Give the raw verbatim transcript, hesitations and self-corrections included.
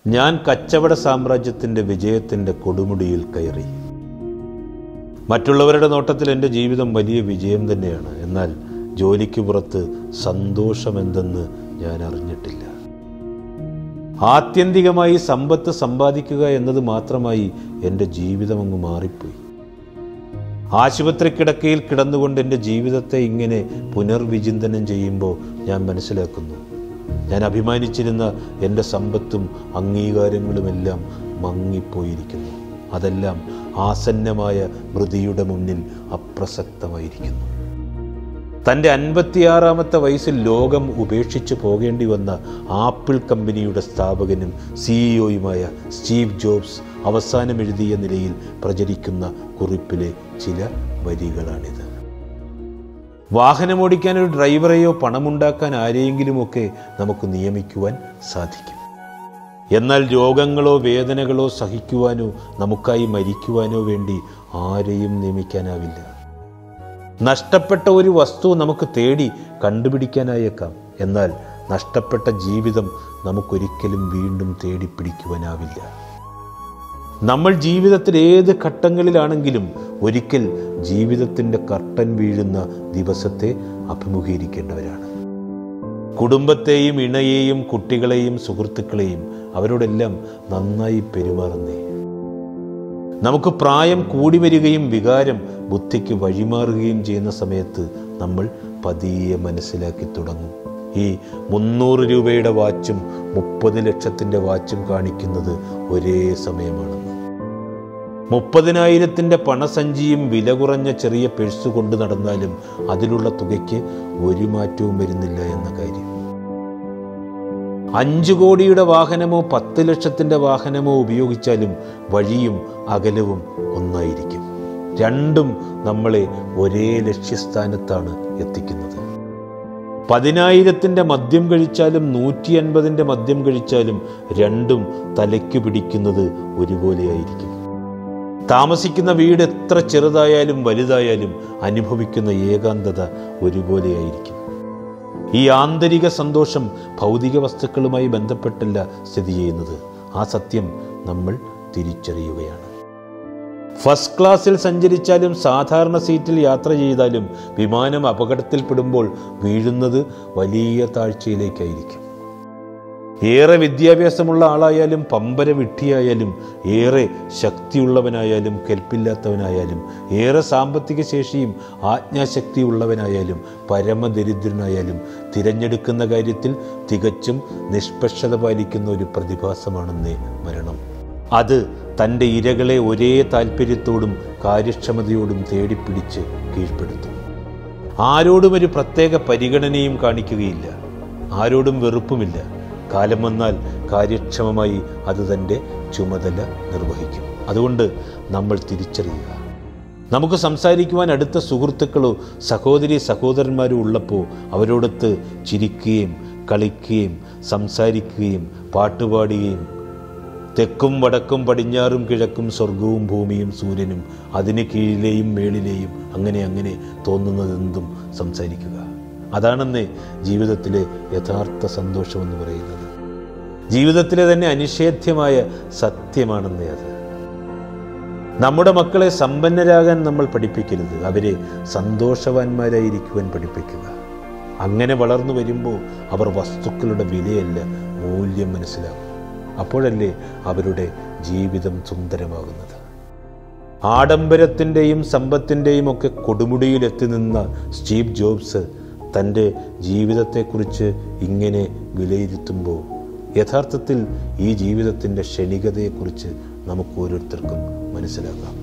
ഞാൻ കച്ചവട സാമ്രാജ്യത്തിൻ്റെ വിജയത്തിൻ്റെ കൊടുമുടിയിൽ കയറി. മറ്റുള്ളവരുടെ നോട്ടത്തിൽ എൻ്റെ ജീവിതം വലിയ വിജയം തന്നെയാണ്. എന്നാൽ ജോലിക്ക് പുറത്ത് സന്തോഷമെന്തെന്ന് ഞാൻ അറിഞ്ഞിട്ടില്ല. ആത്യന്തികമായി സമ്പത്ത് സമ്പാദിക്കുക എന്നത് മാത്രമായി എൻ്റെ ജീവിതം അങ്ങ് മാറിപ്പോയി. ആശുപത്രി കിടക്കയിൽ കിടന്നുകൊണ്ട് എൻ്റെ ജീവിതത്തെ ഇങ്ങനെ പുനർവിചിന്തനം ചെയ്യുമ്പോൾ ഞാൻ മനസ്സിലാക്കുന്നു, ഞാൻ അഭിമാനിച്ചിരുന്ന എൻ്റെ സമ്പത്തും അംഗീകാരങ്ങളുമെല്ലാം മങ്ങിപ്പോയിരിക്കുന്നു. അതെല്ലാം ആസന്നമായ മൃതിയുടെ മുന്നിൽ അപ്രസക്തമായിരിക്കുന്നു. തൻ്റെ അൻപത്തിയാറാമത്തെ വയസ്സിൽ ലോകം ഉപേക്ഷിച്ച് പോകേണ്ടി വന്ന ആപ്പിൾ കമ്പനിയുടെ സ്ഥാപകനും സിഇഒയുമായ സ്റ്റീവ് ജോബ്സ് അവസാനം എഴുതിയ നിലയിൽ പ്രചരിക്കുന്ന കുറിപ്പിലെ ചില വരികളാണിത്. വാഹനമോടിക്കാൻ ഒരു ഡ്രൈവറെയോ പണമുണ്ടാക്കാൻ ആരെയെങ്കിലുമൊക്കെ നമുക്ക് നിയമിക്കുവാൻ സാധിക്കും. എന്നാൽ രോഗങ്ങളോ വേദനകളോ സഹിക്കുവാനോ നമുക്കായി മരിക്കുവാനോ വേണ്ടി ആരെയും നിയമിക്കാനാവില്ല. നഷ്ടപ്പെട്ട ഒരു വസ്തു നമുക്ക് തേടി കണ്ടുപിടിക്കാനായേക്കാം. എന്നാൽ നഷ്ടപ്പെട്ട ജീവിതം നമുക്കൊരിക്കലും വീണ്ടും തേടിപ്പിടിക്കുവാനാവില്ല. നമ്മൾ ജീവിതത്തിൽ ഏത് ഘട്ടങ്ങളിലാണെങ്കിലും ഒരിക്കൽ ജീവിതത്തിൻ്റെ കർട്ടൻ വീഴുന്ന ദിവസത്തെ അഭിമുഖീകരിക്കേണ്ടവരാണ്. കുടുംബത്തെയും ഇണയെയും കുട്ടികളെയും സുഹൃത്തുക്കളെയും അവരോടെല്ലാം നന്നായി പെരുമാറുന്നേ. നമുക്ക് പ്രായം കൂടി വരികയും വികാരം ബുദ്ധിക്ക് വഴിമാറുകയും ചെയ്യുന്ന സമയത്ത് നമ്മൾ പതിയെ മനസ്സിലാക്കി തുടങ്ങും, ഈ മുന്നൂറ് രൂപയുടെ വാച്ചും മുപ്പത് ലക്ഷത്തിൻ്റെ വാച്ചും കാണിക്കുന്നത് ഒരേ സമയമാണെന്ന്. മുപ്പതിനായിരത്തിൻ്റെ പണസഞ്ചിയും വില കുറഞ്ഞ ചെറിയ പേഴ്സ് കൊണ്ട് നടന്നാലും അതിലുള്ള തുകയ്ക്ക് ഒരു മാറ്റവും വരുന്നില്ല എന്ന കാര്യം. അഞ്ചു കോടിയുടെ വാഹനമോ പത്ത് ലക്ഷത്തിൻ്റെ വാഹനമോ ഉപയോഗിച്ചാലും വഴിയും അകലവും ഒന്നായിരിക്കും. രണ്ടും നമ്മളെ ഒരേ ലക്ഷ്യസ്ഥാനത്താണ് എത്തിക്കുന്നത്. പതിനായിരത്തിൻ്റെ മദ്യം കഴിച്ചാലും നൂറ്റി അൻപതിൻ്റെ മദ്യം കഴിച്ചാലും രണ്ടും തലയ്ക്ക് പിടിക്കുന്നത് ഒരുപോലെയായിരിക്കും. താമസിക്കുന്ന വീട് എത്ര ചെറുതായാലും വലുതായാലും അനുഭവിക്കുന്ന ഏകാന്തത ഒരുപോലെയായിരിക്കും. ഈ ആന്തരിക സന്തോഷം ഭൗതിക വസ്തുക്കളുമായി ബന്ധപ്പെട്ടല്ല സ്ഥിതി ചെയ്യുന്നത്. ആ സത്യം നമ്മൾ തിരിച്ചറിയുകയാണ്. ഫസ്റ്റ് ക്ലാസ്സിൽ സഞ്ചരിച്ചാലും സാധാരണ സീറ്റിൽ യാത്ര ചെയ്താലും വിമാനം അപകടത്തിൽപ്പെടുമ്പോൾ വീഴുന്നത് വലിയ താഴ്ചയിലേക്കായിരിക്കും. ഏറെ വിദ്യാഭ്യാസമുള്ള ആളായാലും പമ്പര വിഡ്ഢിയായാലും ഏറെ ശക്തിയുള്ളവനായാലും കെൽപ്പില്ലാത്തവനായാലും ഏറെ സാമ്പത്തിക ശേഷിയും ആജ്ഞാശക്തിയുള്ളവനായാലും പരമദരിദ്രനായാലും തിരഞ്ഞെടുക്കുന്ന കാര്യത്തിൽ തികച്ചും നിഷ്പക്ഷത പാലിക്കുന്ന ഒരു പ്രതിഭാസമാണെന്നേ മരണം. അത് തൻ്റെ ഇരകളെ ഒരേ താല്പര്യത്തോടും കാര്യക്ഷമതയോടും തേടിപ്പിടിച്ച് കീഴ്പ്പെടുത്തും. ആരോടും ഒരു പ്രത്യേക പരിഗണനയും കാണിക്കുകയില്ല, ആരോടും വെറുപ്പുമില്ല. കാലം വന്നാൽ കാര്യക്ഷമമായി അത് തൻ്റെ ചുമതല നിർവഹിക്കും. അതുകൊണ്ട് നമ്മൾ തിരിച്ചറിയുക, നമുക്ക് സംസാരിക്കുവാൻ അടുത്ത സുഹൃത്തുക്കളോ സഹോദരി സഹോദരന്മാരോ ഉള്ളപ്പോൾ അവരോടൊത്ത് ചിരിക്കുകയും കളിക്കുകയും സംസാരിക്കുകയും പാട്ടുപാടുകയും തെക്കും വടക്കും പടിഞ്ഞാറും കിഴക്കും സ്വർഗവും ഭൂമിയും സൂര്യനും അതിന് കീഴിലെയും മേളിലെയും അങ്ങനെ അങ്ങനെ തോന്നുന്നതെന്തും സംസാരിക്കുക. അതാണെന്നേ ജീവിതത്തിലെ യഥാർത്ഥ സന്തോഷമെന്ന് പറയുന്നത്. ജീവിതത്തിലെ തന്നെ അനിഷേധ്യമായ സത്യമാണെന്നേ അത്. നമ്മുടെ മക്കളെ സമ്പന്നരാകാൻ നമ്മൾ പഠിപ്പിക്കരുത്, അവരെ സന്തോഷവാന്മാരായിരിക്കുവാൻ പഠിപ്പിക്കുക. അങ്ങനെ വളർന്നു വരുമ്പോൾ അവർ വസ്തുക്കളുടെ വിലയല്ല മൂല്യം മനസ്സിലാക്കും. അപ്പോഴല്ലേ അവരുടെ ജീവിതം സുന്ദരമാകുന്നത്. ആഡംബരത്തിൻ്റെയും സമ്പത്തിൻ്റെയും ഒക്കെ കൊടുമുടിയിലെത്തി നിന്ന സ്റ്റീവ് ജോബ്സ് തൻ്റെ ജീവിതത്തെക്കുറിച്ച് ഇങ്ങനെ വിലയിരുത്തുമ്പോൾ യഥാർത്ഥത്തിൽ ഈ ജീവിതത്തിൻ്റെ ക്ഷണികതയെക്കുറിച്ച് നമുക്ക് ഓരോരുത്തർക്കും മനസ്സിലാക്കാം.